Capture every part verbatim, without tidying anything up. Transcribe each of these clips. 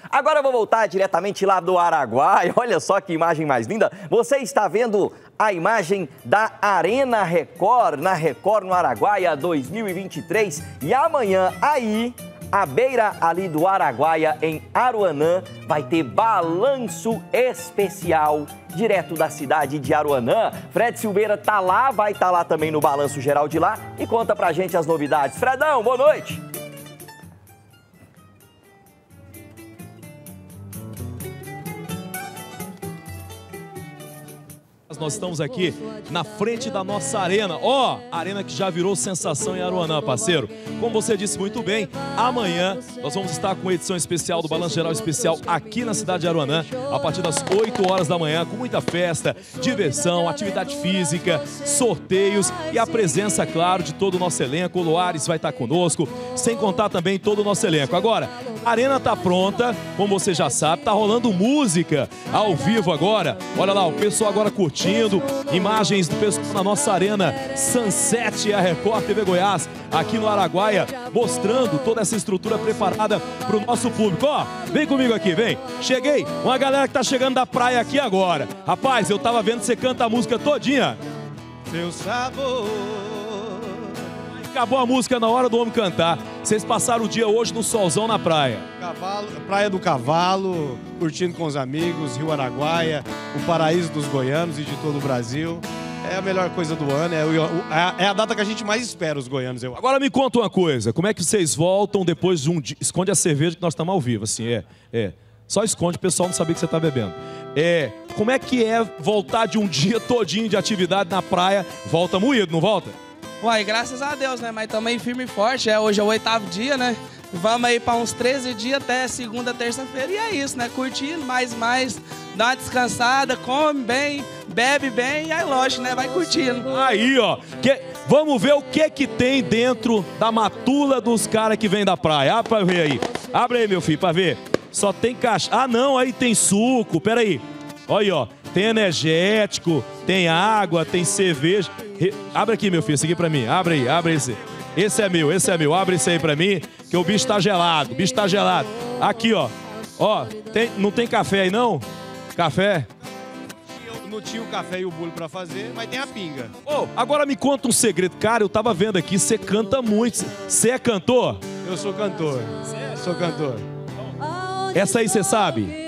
Agora eu vou voltar diretamente lá do Araguaia. Olha só que imagem mais linda. Você está vendo a imagem da Arena Record, na Record no Araguaia dois mil e vinte e três. E amanhã, aí, à beira ali do Araguaia, em Aruanã, vai ter balanço especial direto da cidade de Aruanã. Fred Silveira tá lá, vai estar tá lá também no balanço geral de lá e conta pra gente as novidades. Fredão, boa noite! Nós estamos aqui na frente da nossa arena, ó, oh, arena que já virou sensação em Aruanã, parceiro. Como você disse muito bem, amanhã nós vamos estar com a edição especial do Balanço Geral Especial aqui na cidade de Aruanã, a partir das oito horas da manhã, com muita festa, diversão, atividade física, sorteios e a presença, claro, de todo o nosso elenco. O Loares vai estar conosco, sem contar também todo o nosso elenco. Agora, a arena está pronta, como você já sabe, tá rolando música ao vivo agora. Olha lá, o pessoal agora curtindo. Imagens do pessoal na nossa arena Sunset, a Record T V Goiás, aqui no Araguaia, mostrando toda essa estrutura preparada para o nosso público. Ó, vem comigo aqui, vem. Cheguei, uma galera que tá chegando da praia aqui agora. Rapaz, eu tava vendo que você canta a música todinha. Seu sabor. Acabou a música na hora do homem cantar. Vocês passaram o dia hoje no solzão na praia. Cavalo, Praia do Cavalo, curtindo com os amigos, Rio Araguaia, o paraíso dos goianos e de todo o Brasil. É a melhor coisa do ano, é, o, é a data que a gente mais espera, os goianos. Eu... Agora me conta uma coisa, como é que vocês voltam depois de um dia... Esconde a cerveja que nós estamos ao vivo, assim, é, é. Só esconde, o pessoal não saber que você está bebendo. É, como é que é voltar de um dia todinho de atividade na praia, volta moído, não volta? Uai, graças a Deus, né? Mas estamos aí firme e forte. É, hoje é o oitavo dia, né? Vamos aí para uns treze dias até segunda, terça-feira. E é isso, né? Curtindo mais, mais, dá uma descansada, come bem, bebe bem. E aí, lógico, né? Vai curtindo. Aí, ó. Que... Vamos ver o que que tem dentro da matula dos caras que vêm da praia. Abre pra ver aí. Abre aí, meu filho, pra ver. Só tem caixa. Ah, não, aí tem suco. Pera aí. Olha aí, ó. Tem energético, tem água, tem cerveja. Re... Abre aqui, meu filho, esse aqui pra mim. Abre aí, abre esse. Esse é meu, esse é meu. Abre esse aí pra mim, que o bicho tá gelado. O bicho tá gelado. Aqui, ó. Ó, tem... não tem café aí, não? Café? Não tinha o café e o bolo pra fazer, mas tem a pinga. Oh, agora me conta um segredo. Cara, eu tava vendo aqui, você canta muito. Você é cantor? Eu sou cantor. Sou cantor. Essa aí você sabe?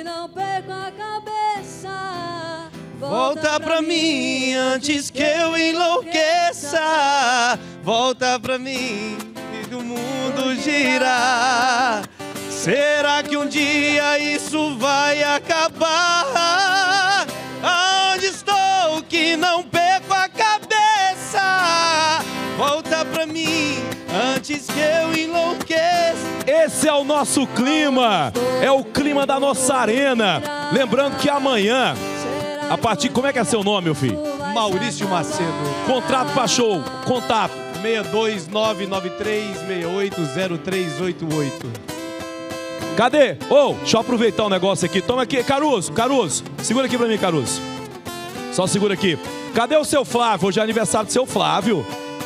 Volta pra mim antes que eu enlouqueça. Volta pra mim e do mundo girar. Será que um dia isso vai acabar? Aonde estou que não perco a cabeça? Volta pra mim antes que eu enlouqueça. Esse é o nosso clima. É o clima da nossa arena. Lembrando que amanhã... A partir, como é que é seu nome, meu filho? Maurício Macedo. Contrato para show, contato. seis dois nove nove três seis oito zero três oito oito. Cadê? Ô, oh, deixa eu aproveitar um negócio aqui. Toma aqui, Caruso, Caruso. Segura aqui pra mim, Caruso. Só segura aqui. Cadê o seu Flávio? Hoje é aniversário do seu Flávio.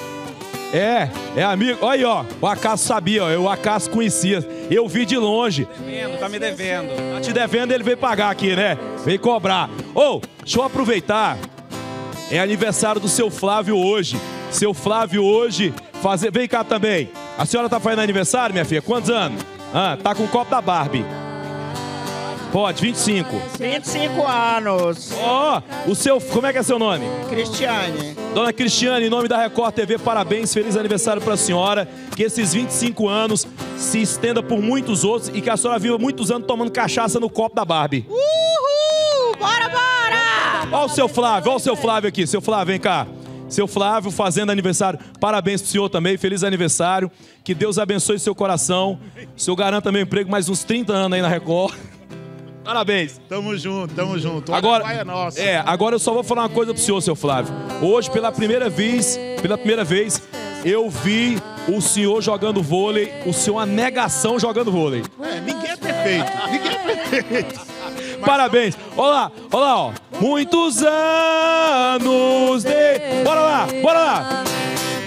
É, é amigo. Olha aí, ó. O Acaso sabia, ó. O Acaso conhecia. Eu vi de longe. Devendo, tá me devendo. Tá te devendo, ele veio pagar aqui, né? Veio cobrar. Ô, oh, deixa eu aproveitar. É aniversário do seu Flávio hoje. Seu Flávio hoje fazer. Vem cá também. A senhora tá fazendo aniversário, minha filha? Quantos anos? Ah, tá com o copo da Barbie. Pode, vinte e cinco. vinte e cinco anos. Ó, oh, o seu. Como é que é seu nome? Cristiane. Dona Cristiane, em nome da Record T V, parabéns, feliz aniversário para a senhora. Que esses vinte e cinco anos se estenda por muitos outros e que a senhora viva muitos anos tomando cachaça no copo da Barbie. Uhul! Bora, bora! Ó o seu Flávio, ó o seu Flávio aqui. Seu Flávio, vem cá. Seu Flávio fazendo aniversário. Parabéns pro senhor também, feliz aniversário. Que Deus abençoe seu coração. O senhor garanta meu emprego mais uns trinta anos aí na Record. Parabéns. Tamo junto, tamo junto. Agora, é nossa. é, agora eu só vou falar uma coisa pro senhor, seu Flávio. Hoje, pela primeira vez, pela primeira vez, eu vi o senhor jogando vôlei, o senhor uma negação jogando vôlei. É, ninguém é perfeito, ninguém é perfeito. Mas parabéns. Olha lá, olha lá, ó. Muitos anos de... Bora lá, bora lá.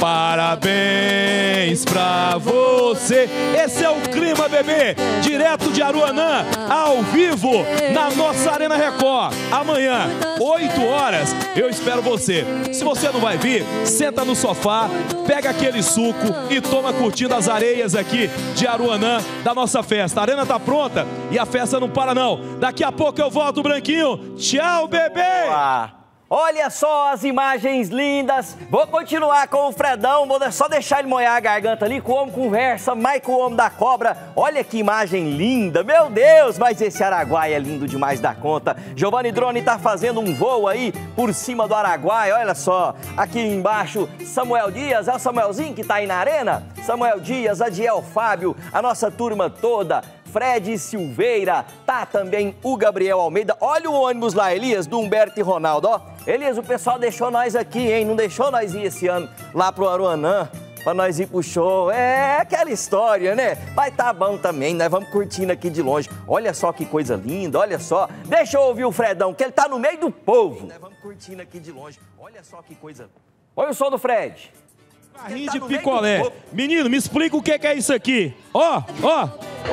Parabéns pra você. Esse é o clima, bebê. Direto de de Aruanã, ao vivo, na nossa Arena Record. Amanhã, oito horas, eu espero você. Se você não vai vir, senta no sofá, pega aquele suco e toma curtindo as areias aqui de Aruanã da nossa festa. A arena tá pronta e a festa não para não. Daqui a pouco eu volto, Branquinho. Tchau, bebê! Ah, olha só as imagens lindas. Vou continuar com o Fredão, vou só deixar ele molhar a garganta ali, com o homem conversa, mais com o homem da cobra. Olha que imagem linda, meu Deus, mas esse Araguaia é lindo demais da conta. Giovanni Drone tá fazendo um voo aí por cima do Araguaia, olha só. Aqui embaixo, Samuel Dias, é o Samuelzinho que tá aí na arena? Samuel Dias, Adiel Fábio, a nossa turma toda. Fred Silveira, tá também o Gabriel Almeida. Olha o ônibus lá, Elias, do Humberto e Ronaldo, ó. Elias, o pessoal deixou nós aqui, hein? Não deixou nós ir esse ano lá pro Aruanã, pra nós ir pro show. É aquela história, né? Mas tá bom também, nós vamos curtindo aqui de longe. Olha só que coisa linda, olha só. Deixa eu ouvir o Fredão, que ele tá no meio do povo. Nós vamos curtindo aqui de longe. Olha só que coisa... Olha o som do Fred. Carrinho tá de picolé. Menino, me explica o que é isso aqui. Ó, ó.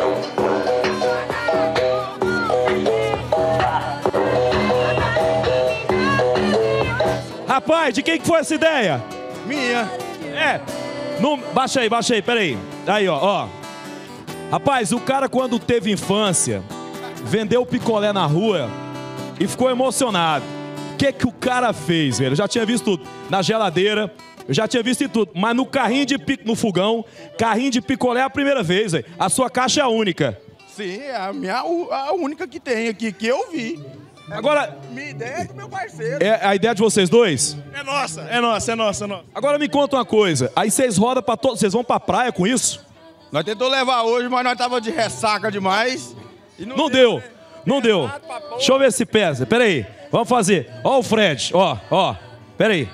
Rapaz, de quem que foi essa ideia? Minha. É. Não, baixa aí, baixa aí, peraí. Aí, ó, ó. Rapaz, o cara quando teve infância, vendeu o picolé na rua e ficou emocionado. O que que o cara fez, velho? Eu já tinha visto tudo. Na geladeira, eu já tinha visto em tudo. Mas no carrinho de pico, no fogão, carrinho de picolé é a primeira vez, velho. A sua caixa é a única. Sim, é a minha a única que tem aqui, que eu vi. Agora... Minha ideia é do meu parceiro. É a ideia de vocês dois? É nossa, é nossa, é nossa, é nossa. Agora me conta uma coisa. Aí vocês rodam pra todos... Vocês vão pra praia com isso? Nós tentamos levar hoje, mas nós tava de ressaca demais. E não, não deu, deu. Né? Não deu. Deixa eu ver se pesa. Pera aí. Vamos fazer. Ó o Fred. Ó, ó. Pera aí.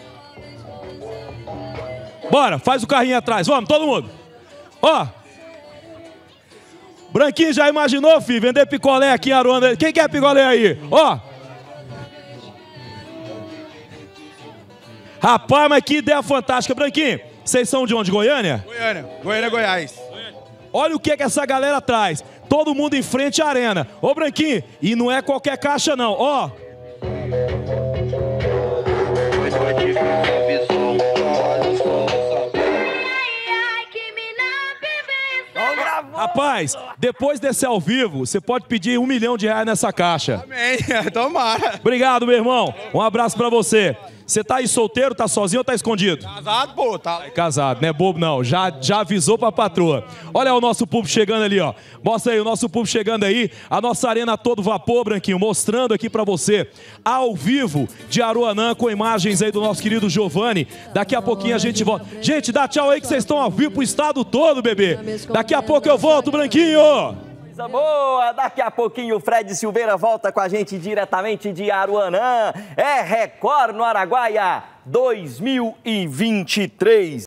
Bora, faz o carrinho atrás. Vamos, todo mundo. Ó. Branquinho já imaginou, filho, vender picolé aqui em Aruanã? Quem quer picolé aí? Ó. Rapaz, mas que ideia fantástica. Branquinho, vocês são de onde? Goiânia? Goiânia. Goiânia, Goiás. Olha o que que essa galera traz. Todo mundo em frente à arena. Ô, Branquinho, e não é qualquer caixa, não. Ó. Rapaz, depois desse ao vivo, você pode pedir um milhão de reais nessa caixa. Amém, tomara. Obrigado, meu irmão. Um abraço pra você. Você tá aí solteiro, tá sozinho ou tá escondido? Casado, pô, tá. É casado, não é bobo não. Já, já avisou pra patroa. Olha o nosso público chegando ali, ó. Mostra aí o nosso público chegando aí. A nossa arena a todo vapor, Branquinho, mostrando aqui pra você, ao vivo, de Aruanã, com imagens aí do nosso querido Giovanni. Daqui a pouquinho a gente volta. Gente, dá tchau aí que vocês estão ao vivo pro estado todo, bebê. Daqui a pouco eu volto, Branquinho. Coisa boa! Daqui a pouquinho o Fred Silveira volta com a gente diretamente de Aruanã. É Record no Araguaia dois mil e vinte e três.